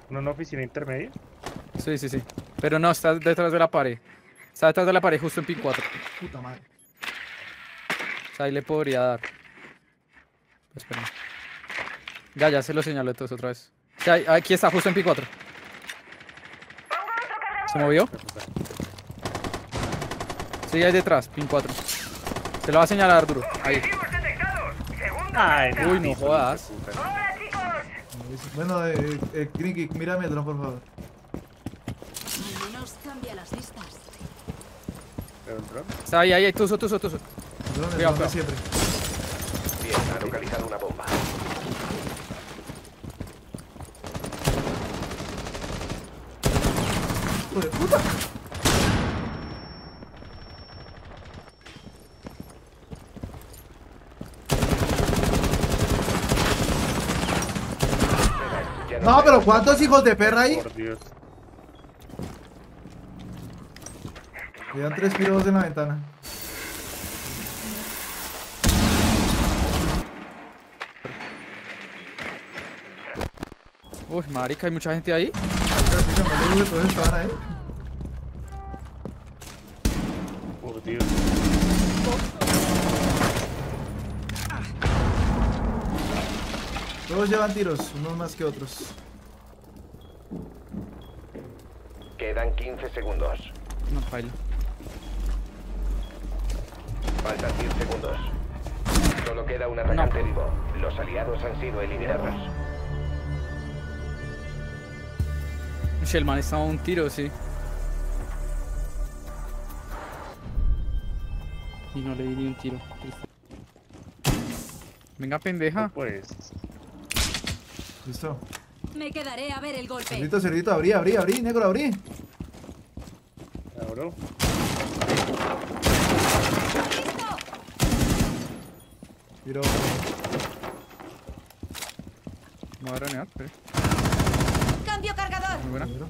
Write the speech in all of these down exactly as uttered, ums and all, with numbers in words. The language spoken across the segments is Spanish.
¿Una oficina intermedia? Sí, sí, sí. Pero no, está detrás de la pared. Está detrás de la pared, justo en pin cuatro. Puta madre. O sea, ahí le podría dar. Espera. Ya, ya se lo señaló entonces otra vez. O sea, ahí- aquí está, justo en pin cuatro. ¿Se movió? Sí, ahí detrás, pin cuatro. Se lo va a señalar duro. Ahí. Ay, Uy, no jodas. Bueno, eh, eh, Grinky, mírame el dron, por favor. Al menos cambia las vistas. ¿Pero el dron? Está ahí, ahí, ahí, tuso, tuso, tuso. El dron, el Cuidado, dron de cuidado. siempre. Bien, ha localizado una bomba. ¡Hijo de puta! Ya No, pero ¿cuántos hijos de perra hay? Por Dios. Quedan tres piros en la ventana. Uy, marica, hay mucha gente ahí. Todos estaban ahí. Por Dios. Todos llevan tiros, unos más que otros. Quedan quince segundos. No, baila. Faltan diez segundos. Solo queda un atacante vivo. Los aliados han sido eliminados. Uy, el man estaba a un tiro, sí. Y no le di ni un tiro. Venga, pendeja. Pues. Listo. Me quedaré a ver el golpe. Cerdito, cerdito, abrí, abrí, abrí, negro, abrí. Abro. Tiro. Me voy a ranear, espere. Cambio cargador. Muy buena. Negro.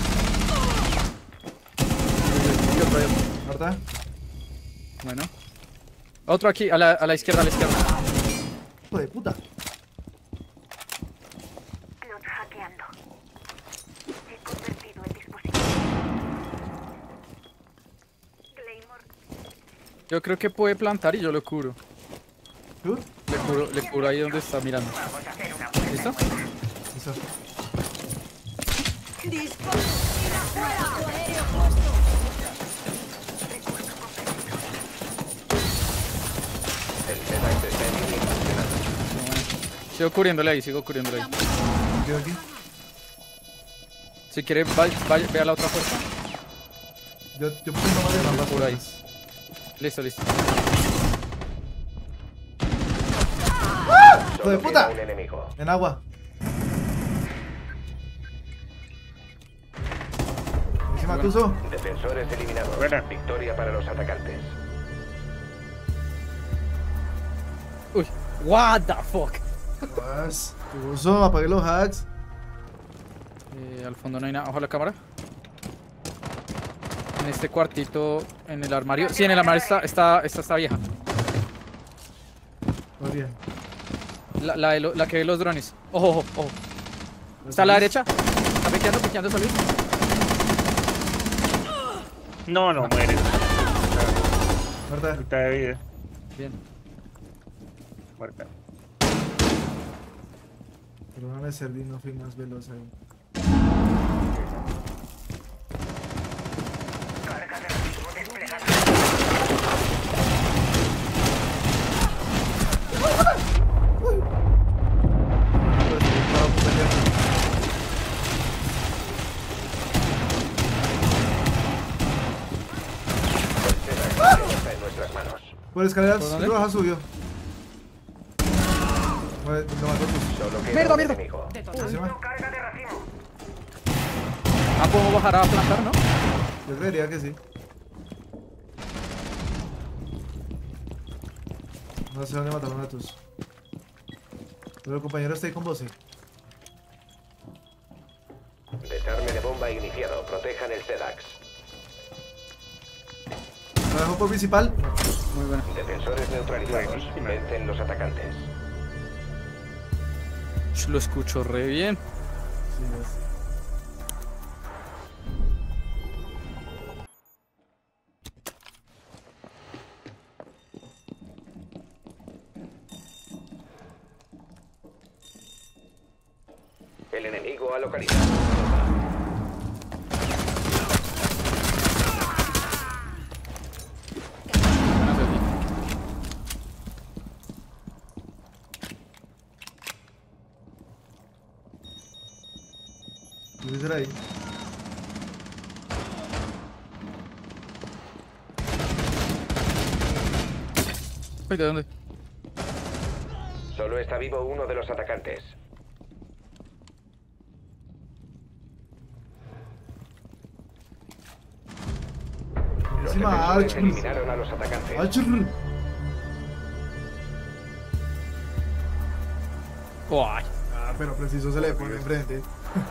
Y otro ahí. Marta. Bueno. Otro aquí, a la, a la izquierda, a la izquierda. Hijo de puta. Cloud hackeando. He convertido el dispositivo. Claymore. Yo creo que puede plantar y yo lo cubro. ¿Tú? Le cubro, le cubro ahí donde está mirando. ¿Listo? Listo. Dispositivo afuera. Aéreo puesto. El Sedax está en línea funcionando. Sigo cubriéndole ahí, sigo cubriéndole ahí. Quedo aquí. Si quiere, vaya, vaya, ve a la otra puerta. Yo, yo puse uno más de Lo ambas cubro ahí. puertas. Listo, listo. ¡Hijo de Solo puta! queda un enemigo. En agua. Encima tuzo. Defensores eliminados. Buena. Victoria para los atacantes. Uy, what the fuck. Vas. Tuzo, apagué los hacks. Eh, al fondo no hay nada. Ojo a la cámara. En este cuartito, en el armario. Sí, en el armario está, está, esta está vieja. Muy bien. La, la, de lo- la que ve los drones. Ojo, ojo, ojo. Está a la derecha. Está piqueando, piqueando, salir. No, no muere. Marta. Mitad de vida. Bien. Muerta. Perdóname, Servi, no fui más veloz ahí. El Sedax está en nuestras manos. Por escaleras, ¿Por dónde? roja subió. Vale, lo mató tú. Solo queda Mierda, un mierda. enemigo. Encima. Ah, podemos bajar a plantar, ¿no? Yo creería que sí. No sé dónde mataron a tus. Pero el compañero está ahí con vos, ¿eh? Desarme de bomba iniciado. Protejan el Sedax. Trabajo por principal. Muy buena. Defensores neutralizados. Buenísima. Vencen los atacantes. Ch, Lo escucho re bien. Sí, es. El enemigo ha localizado. Buena Sergi. ¿Qué será ahí? Uy, ¿de dónde? Solo está vivo uno de los atacantes. Los Encima, defensores Arch. eliminaron a los atacantes. Archer. Uy. Ah, pero preciso se le pone enfrente.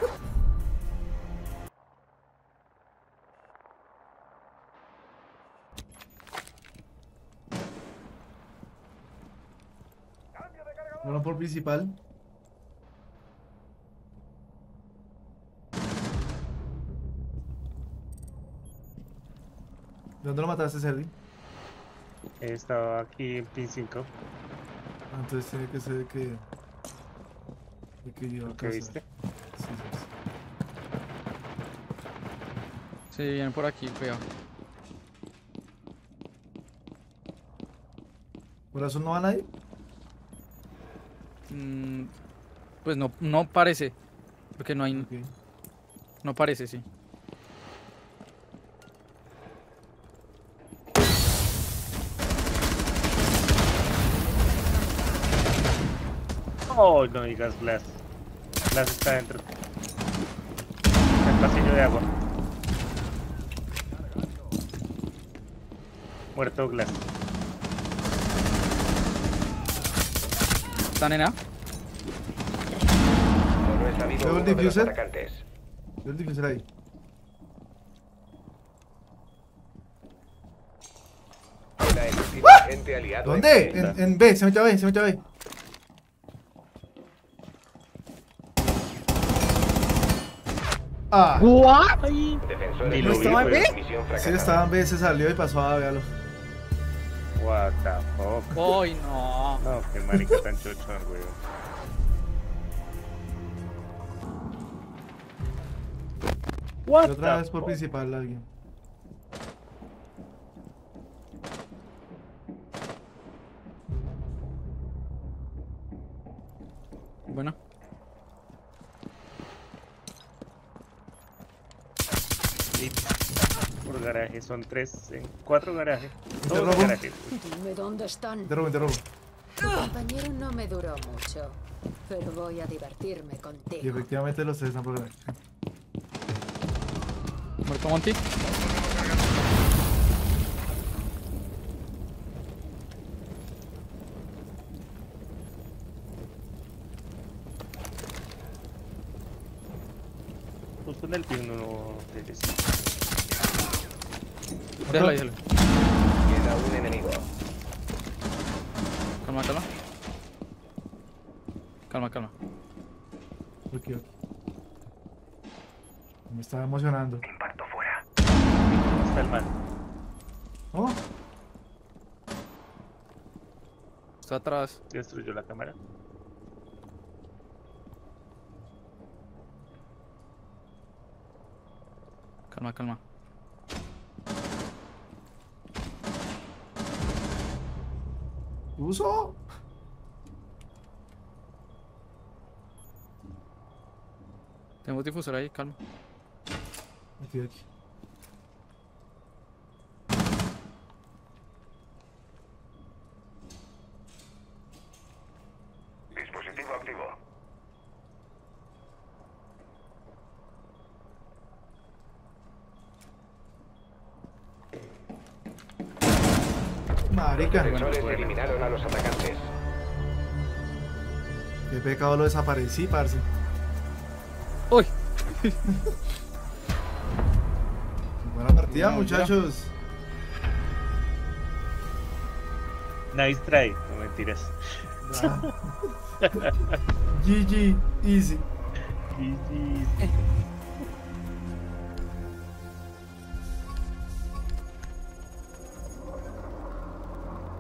Uno por principal. ¿De dónde lo mataste, Sergi? Estaba aquí en pin cinco. Ah, entonces tiene que ser que... de que yo ¿Qué viste? Sí, sí, sí. Sí, vienen por aquí, cuidado. ¿Por eso no va nadie? Mm, pues no, no parece. Porque no hay. Ok. No parece, sí. Oh, no digas Blas. Blas está dentro. El pasillo de agua. Muerto Glass. ¿Están en A? Solo está vivo ¿Veo el uno de los diffuser? atacantes. Yo el difícil ahí. Queda el último agente aliado. ¿Dónde? en En, en B, se metió a B, se metió a B. Ah, Defensores Ni lo vi, eliminaron. güey. Misión sí, fracasada. estaba en B, se salió y pasó a A, véalo. What the fuck. ¡Uy, no! No, qué marica tan chochón, güey. Y What otra the vez por fuck? principal alguien. Bueno, Sí. Por garaje, son tres, en cuatro garajes. ¿Te Dos robo? garajes. Dime dónde están. Te robo, te robo. Tu compañero no me duró mucho, pero voy a divertirme Y contigo. efectivamente los tres están por ahí. muerto Monty. Justo en el pin uno de ellos. Déjalo ahí, déjalo. Queda un enemigo. Calma, calma. Calma, calma. Ok, ok. Me estaba emocionando. Impacto fuera. ¿Cómo está el man? ¿Oh? Está atrás. Destruyó la cámara. Calma, calma. ¿Uso? Tenemos difusor ahí, calma. Aquí, aquí. Dispositivo activo. Marica, Defensores bueno. eliminaron a los atacantes. qué pecado lo desaparecí, parce. ¡Uy! Buena partida, No, muchachos. Nice try. No mentiras. G G, easy. G G.